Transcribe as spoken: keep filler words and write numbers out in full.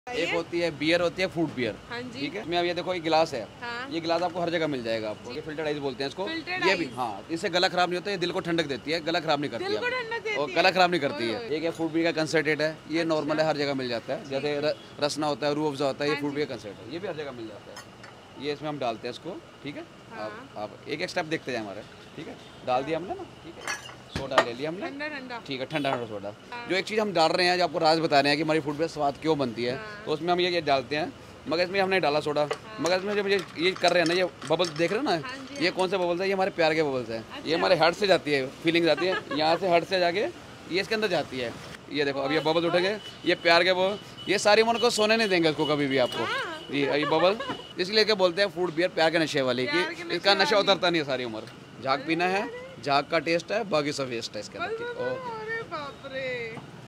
एक होती है बियर, होती है फ्रूट बियर। हाँ जी। ठीक है, इसमें अब ये देखो ये गिलास है। हाँ। ये गिलास आपको हर जगह मिल जाएगा आपको। ये फिल्टर आइस बोलते हैं इसको। फिल्टर्ड ये भी आइस। हाँ, इससे गला खराब नहीं होता, ये दिल को ठंडक देती है, गला खराब नहीं करती दिल को है ठंडक देती और है। गला खराब नहीं करती ओए है। ओए। एक है फ्रूट बियर का कंसनट्रेट है, ये नॉर्मल है, हर जगह मिल जाता है। जैसे र- रसना होता है, रूह अफ़ज़ा होता है, ये हाँ फ्रूट जी। बियर कंसनट्रेट है, ये भी हर जगह मिल जाता है। ये इसमें हम डालते हैं इसको। ठीक है, हाँ। आप आप एक एक स्टेप देखते जाए हमारे। ठीक है, डाल दिया हमने ना। ठीक है, सोडा ले लिया हमने। ठंडा ठंडा। ठीक है, ठंडा ठंडा सोडा। हाँ। जो एक चीज़ हम डाल रहे हैं, जो आपको राज बता रहे हैं कि हमारी फूड पे स्वाद क्यों बनती है, हाँ। तो उसमें हम ये ये डालते हैं। मगर इसमें हमने डाला सोडा, मगर इसमें जब ये ये कर रहे हैं ना, ये बबल्स देख रहे हो ना, हाँ जी, ये हाँ कौन से बबल्स है? ये हमारे प्यार के बबल्स हैं। अच्छा। ये हमारे हार्ट से जाती है, फीलिंग जाती है, यहाँ से हार्ट से जाके ये इसके अंदर जाती है। ये देखो अब ये बबल्स उठेंगे, ये प्यार के बबल, ये सारी उम्र को सोने नहीं देंगे इसको कभी भी आपको। जी, ये बबल इसलिए के बोलते हैं फूड बियर, प्यार के नशे वाली, प्यार के कि नशे इसका नशा वाली। उतरता नहीं है सारी उम्र। झाग पीना है, झाग का टेस्ट है, बाकी सब वेस्ट है इसके अंदर। ठीक, ओके।